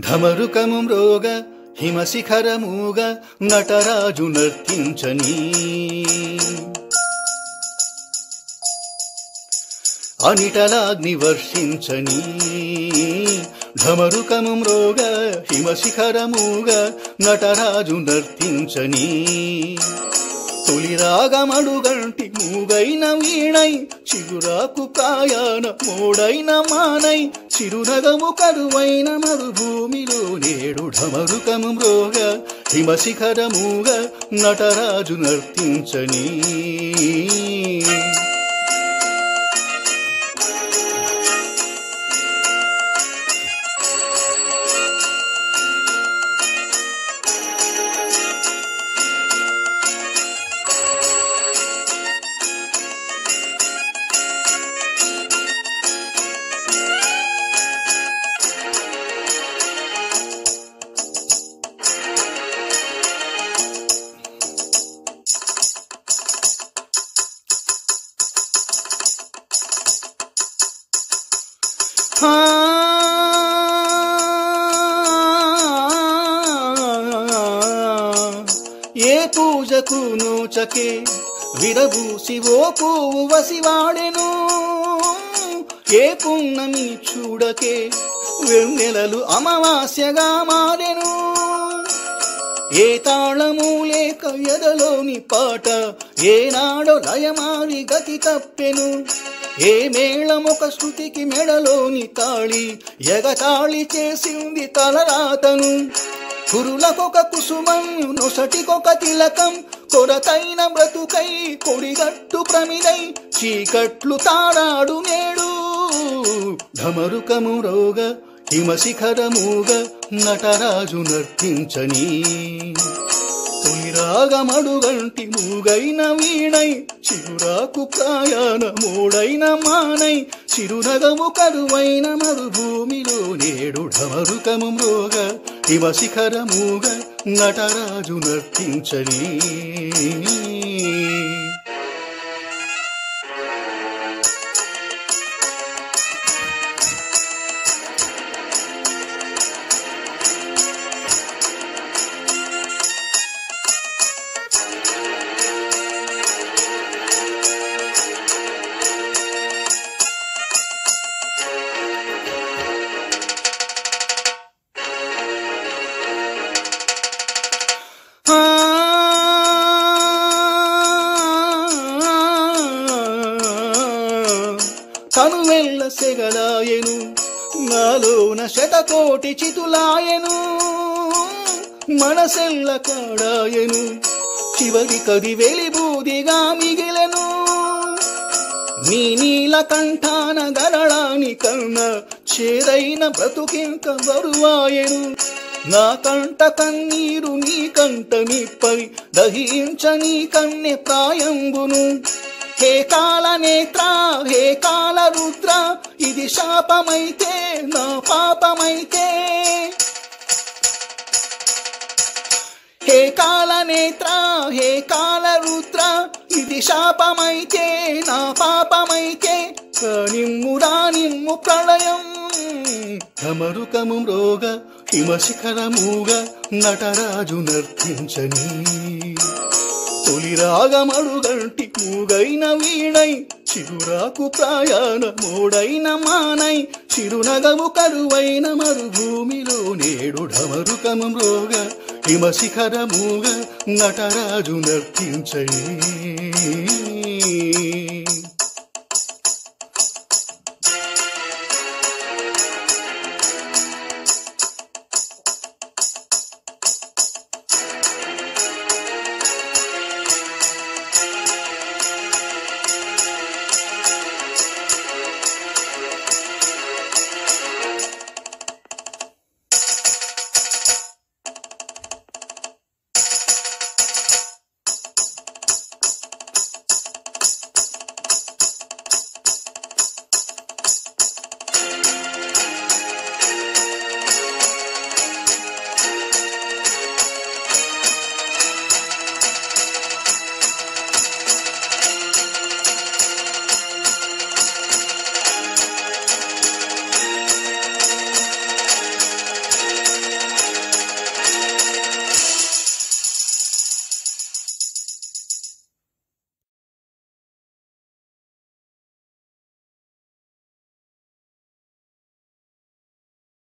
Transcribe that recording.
ఢమరుకము మ్రోగ హిమశిఖరమూగ నటరాజు నర్తించని అనిటలాగ్ని వర్షించని ఢమరుకము మ్రోగ హిమశిఖరమూగ నటరాజు నర్తించని తొలిరాగమడుగంటి మూగైన వీణై చిగురాకు కాయాన మోడైన మానై చిరునగము కరువైన మరుభూమిలో నేడు ఢమరుకము మ్రోగ హిమశిఖరమూగ నటరాజు నర్తించని ఏ పూజకు నోచకే విరబూసి ఓ పువ్వు వసివాడెను ఏ పున్నమి చూడకే వెన్నెలలు అమావాస్యగా మారెను ఏ తాళము లేక ఎదలోని పాట ఏనాడో లయమారి గతి తప్పెను ఏ మేళమొక శృతికి మెడలోని తాళి ఎగతాళి చేసింది తలరాతను కురులకొక కుసుమం నొసటికొక తిలకం కొరతైన బ్రతుకై కొడిగట్టు ప్రమిదై చీకట్లు తారాడు నేడు ఢమరుకము మ్రోగ హిమశిఖరమూగ నటరాజు నర్తించని తొలిరాగమడుగంటి మూగైన వీణై చిరురాకు కాయాన మోడైన మానై చిరునగము కరువైన మరుభూమిలో నేడు ఢమరుకము మ్రోగ హిమశిఖరమూగ నటరాజు నర్తించని తనువెల్ల సెగలాయెను నాలోన శతకోటి చితులాయెను మనసెల్ల కాడాయెను చివరి కది వెలిబూదిగా మిగిలెను నీ నీల కంఠాన గరళాని కన్న చేదైన బ్రతుకింక బరువాయెను నా కంట కన్నీరు నీ కంట నిప్పై దహించ నీ కన్నె ప్రాయంబును హే కాల నేత్ర హే కాల రుద్ర ఇది శాపమైతే నా పాపమైతే హే కాల నేత్ర హే కాల రుద్ర ఇది శాపమైతే నా పాపమైతే నిమ్మురా నిమ్ము ప్రళయం ఢమరుకము మ్రోగ హిమశిఖరమూగ నటరాజు నర్తించని తొలిరాగమడుగంటి మూగైన వీణై చిరురాకు ప్రాయాన మోడైన మానై చిరునగము కరువైన మరుభూమిలో నేడు ఢమరుకము మ్రోగ హిమశిఖరమూగ నటరాజు నర్తించని